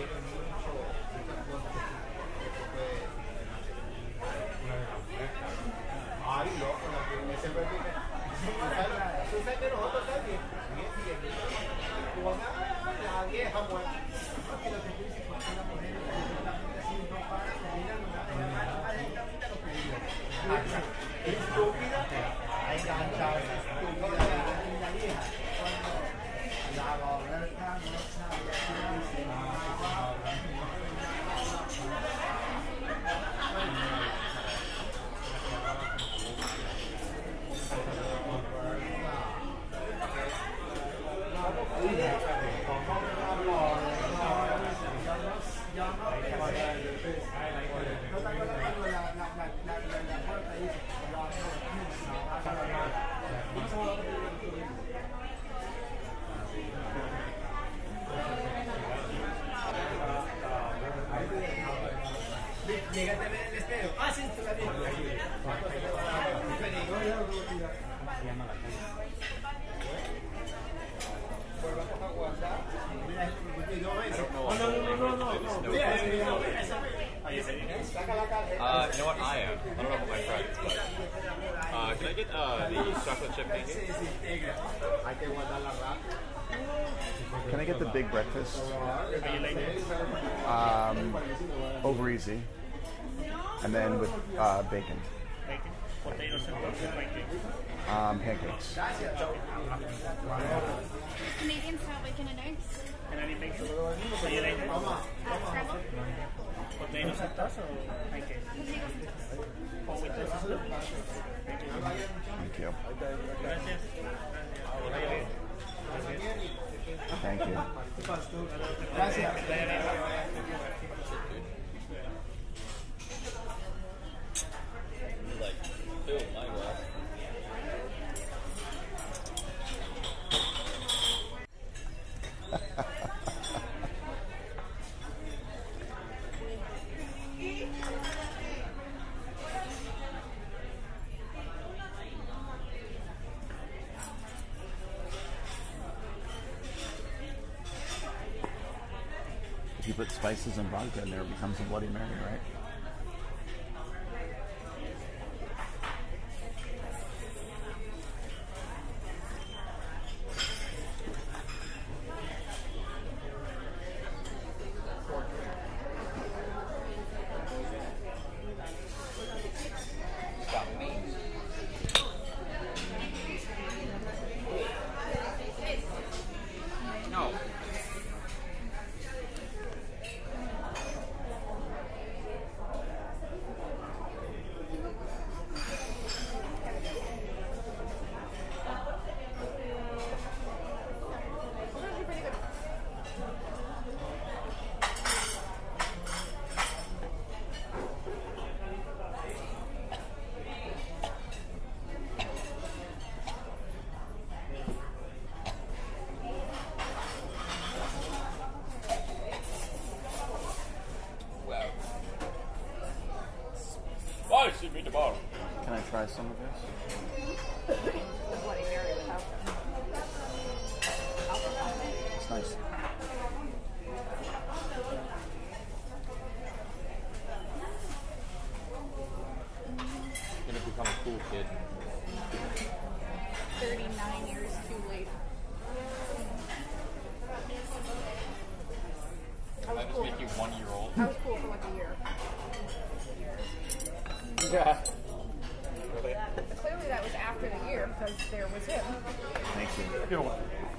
Ay, loco, siempre tiene. Tú sabes que nosotros también, la vieja muerta. Porque lo que tú dices, cuando una mujer así no para, estúpida, enganchada, estúpida, la vieja. Cuando la goberta no sabe, llegaste a ver el espejo. Ah, sí, te la vi. You know what? I am. I don't know about my friends, but can I get the chocolate chip pancakes? Can I get the big breakfast? Over easy. And then with bacon. Bacon? Potatoes and toast or pancakes? Pancakes. Canadian style bacon and eggs. And any bacon? So you like it? Scrambled. Potatoes and toast or pancakes? Potatoes and toast. Oh, with toast too? Thank you. Gracias. Thank you. Gracias. Like, fill my glass. If you put spices and vodka in there, it becomes a Bloody Mary, right? No. Why should be the bottom? Can I try some of this? Bloody Mary without alcohol. It's nice. Gonna become a cool kid. 39 years too late. I just make you 1 year old. I was cool for like a year. Yeah. But clearly that was after the year because there was him. Thank you.